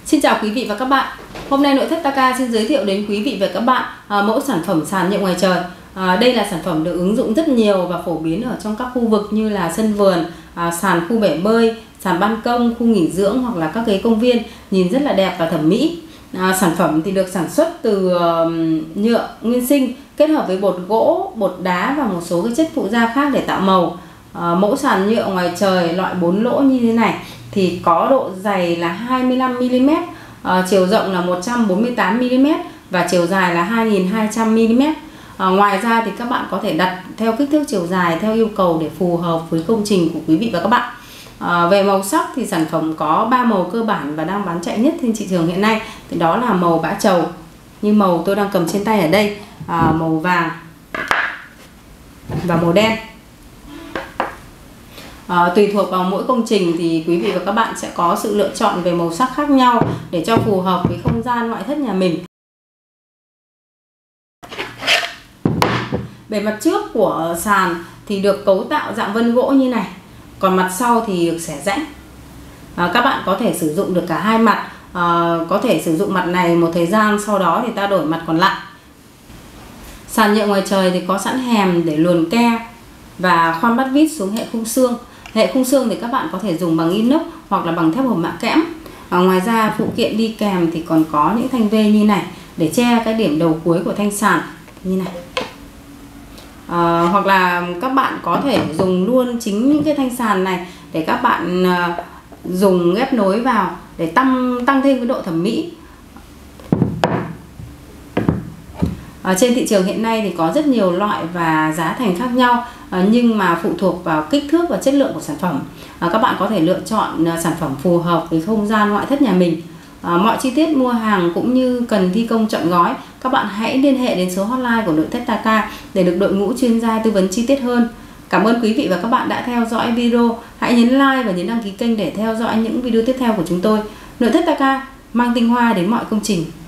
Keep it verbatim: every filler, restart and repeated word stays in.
Xin chào quý vị và các bạn. Hôm nay nội thất Taka xin giới thiệu đến quý vị và các bạn à, mẫu sản phẩm sàn nhựa ngoài trời. À, đây là sản phẩm được ứng dụng rất nhiều và phổ biến ở trong các khu vực như là sân vườn, à, sàn khu bể bơi, sàn ban công, khu nghỉ dưỡng hoặc là các cái công viên, nhìn rất là đẹp và thẩm mỹ. À, sản phẩm thì được sản xuất từ uh, nhựa nguyên sinh kết hợp với bột gỗ, bột đá và một số cái chất phụ gia khác để tạo màu. À, mẫu sàn nhựa ngoài trời loại bốn lỗ như thế này thì có độ dày là hai mươi lăm mi li mét, à, chiều rộng là một trăm bốn mươi tám mi li mét và chiều dài là hai nghìn hai trăm mi li mét. À, ngoài ra thì các bạn có thể đặt theo kích thước chiều dài theo yêu cầu để phù hợp với công trình của quý vị và các bạn. À, về màu sắc thì sản phẩm có ba màu cơ bản và đang bán chạy nhất trên thị trường hiện nay, thì đó là màu bã trầu như màu tôi đang cầm trên tay ở đây, à, màu vàng và màu đen. À, tùy thuộc vào mỗi công trình thì quý vị và các bạn sẽ có sự lựa chọn về màu sắc khác nhau để cho phù hợp với không gian ngoại thất nhà mình. Bề mặt trước của sàn thì được cấu tạo dạng vân gỗ như này, còn mặt sau thì được xẻ rãnh. À, các bạn có thể sử dụng được cả hai mặt, à, có thể sử dụng mặt này một thời gian, sau đó thì ta đổi mặt còn lại. Sàn nhựa ngoài trời thì có sẵn hèm để luồn ke và khoan bắt vít xuống hệ khung xương. Hệ khung xương thì các bạn có thể dùng bằng inox hoặc là bằng thép hộp mạ kẽm. À, ngoài ra phụ kiện đi kèm thì còn có những thanh vê như này để che cái điểm đầu cuối của thanh sàn như này. À, hoặc là các bạn có thể dùng luôn chính những cái thanh sàn này để các bạn à, dùng ghép nối vào để tăng tăng thêm cái độ thẩm mỹ. À, trên thị trường hiện nay thì có rất nhiều loại và giá thành khác nhau, à, nhưng mà phụ thuộc vào kích thước và chất lượng của sản phẩm. À, các bạn có thể lựa chọn à, sản phẩm phù hợp với không gian ngoại thất nhà mình. À, mọi chi tiết mua hàng cũng như cần thi công trọn gói, các bạn hãy liên hệ đến số hotline của nội thất Taka để được đội ngũ chuyên gia tư vấn chi tiết hơn. Cảm ơn quý vị và các bạn đã theo dõi video. Hãy nhấn like và nhấn đăng ký kênh để theo dõi những video tiếp theo của chúng tôi. Nội thất Taka mang tinh hoa đến mọi công trình.